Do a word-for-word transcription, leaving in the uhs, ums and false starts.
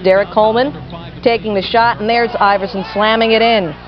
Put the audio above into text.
Derek Coleman taking the shot, and there's Iverson slamming it in.